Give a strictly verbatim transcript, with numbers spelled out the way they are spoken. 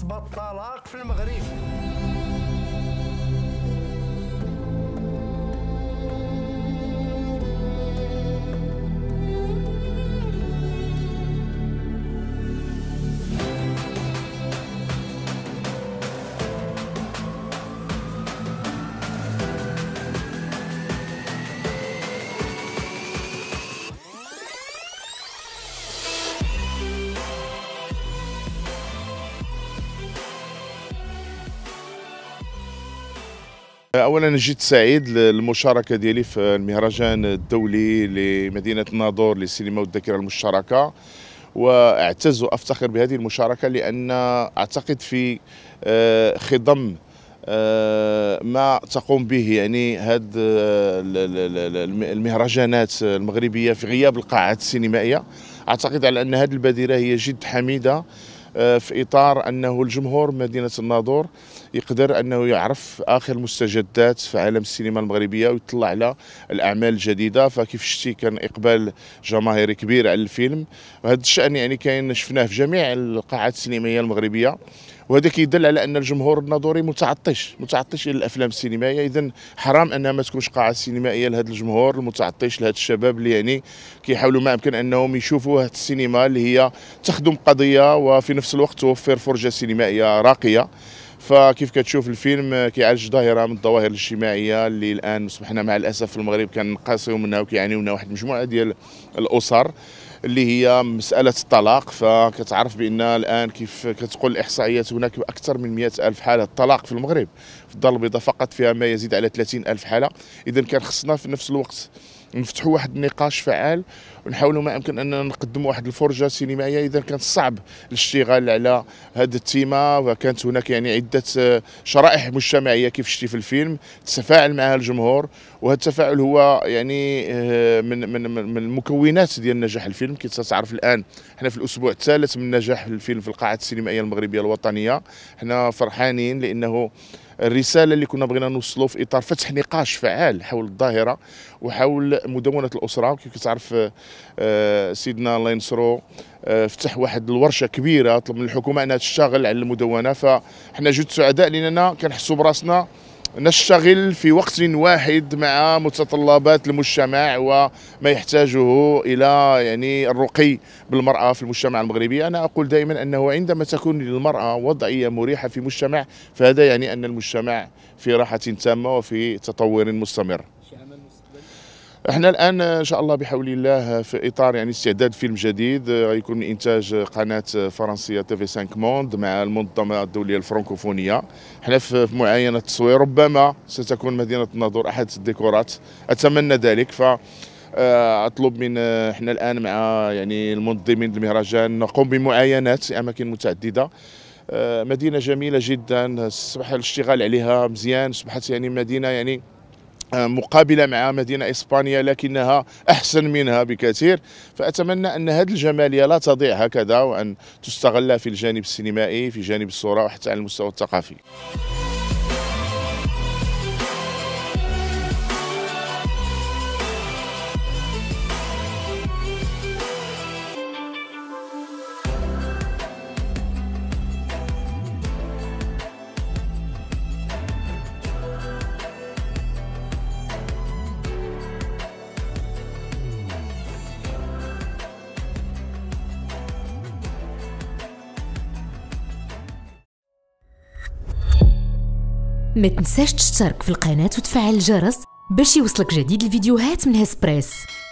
نسبة الطلاق في المغرب. اولا جيت سعيد للمشاركه ديالي في المهرجان الدولي لمدينه الناظور للسينما والذاكره المشتركه، واعتز وافتخر بهذه المشاركه لان اعتقد في خضم ما تقوم به يعني هذه المهرجانات المغربيه في غياب القاعات السينمائيه. اعتقد على ان هذه البادره هي جد حميده في اطار انه الجمهور مدينه الناظور يقدر انه يعرف اخر المستجدات في عالم السينما المغربيه ويطلع على الاعمال الجديده. فكيف شتي كان اقبال جماهيري كبير على الفيلم، وهذا الشان يعني كاين شفناه في جميع القاعات السينمائيه المغربيه، وهذا كيدل على ان الجمهور الناظوري متعطش متعطش الى الافلام السينمائيه. اذا حرام انها ما تكونش قاعه سينمائيه لهذا الجمهور المتعطش، لهذا الشباب اللي يعني كيحاولوا ما امكن انهم يشوفوا هذه السينما اللي هي تخدم قضيه وفي نفس الوقت توفر فرجه سينمائيه راقيه. فكيف كتشوف الفيلم كيعالج ظاهره من الظواهر الاجتماعيه اللي الان اصبحنا مع الاسف في المغرب كنقاسيو منها وكيعانيو منها واحد المجموعه ديال الاسر، اللي هي مساله الطلاق. فكتعرف بان الان كيف كتقول الاحصائيات هناك اكثر من مئة الف حاله طلاق في المغرب، في الدار البيضاء فقط فيها ما يزيد على ثلاثين الف حاله. اذا كان خصنا في نفس الوقت نفتحوا واحد النقاش فعال ونحاولوا ما امكن اننا نقدموا واحد الفرجه سينمائيه. اذا كان صعب الاشتغال على هذا التيمه، وكانت هناك يعني عده شرائح مجتمعيه كيف شتي في الفيلم تتفاعل معها الجمهور، وهذا التفاعل هو يعني من من من المكونات ديال نجاح الفيلم. كي تعرف الان احنا في الاسبوع الثالث من نجاح الفيلم في القاعات السينمائيه المغربيه الوطنيه. احنا فرحانين لانه الرساله اللي كنا بغينا نوصلوا في اطار فتح نقاش فعال حول الظاهره وحول مدونه الاسره. وكيف تعرف سيدنا الله ينصرو فتح واحد الورشه كبيره طلب من الحكومه انها تشتغل على المدونه. فاحنا جد سعداء لاننا كنحسوا براسنا نشتغل في وقت واحد مع متطلبات المجتمع وما يحتاجه الى يعني الرقي بالمراه في المجتمع المغربي. انا اقول دائما انه عندما تكون للمراه وضعيه مريحه في مجتمع فهذا يعني ان المجتمع في راحه تامه وفي تطور مستمر. احنا الان ان شاء الله بحول الله في اطار يعني استعداد فيلم جديد غيكون من انتاج قناه فرنسيه تي في خمسة موند مع المنظمه الدوليه الفرنكوفونيه. احنا في معاينه التصوير، ربما ستكون مدينه الناظور احد الديكورات، اتمنى ذلك. ف اطلب من احنا الان مع يعني المنظمين المهرجان نقوم بمعاينات في اماكن متعدده. مدينه جميله جدا، اصبح الاشتغال عليها مزيان، اصبحت يعني مدينه يعني مقابلة مع مدينة إسبانيا لكنها أحسن منها بكثير. فأتمنى أن هذه الجمالية لا تضيع هكذا، وأن تستغل في الجانب السينمائي في جانب الصورة وحتى على المستوى الثقافي. ما تنساش تشترك في القناة وتفعل الجرس باش يوصلك جديد الفيديوهات من هسبريس.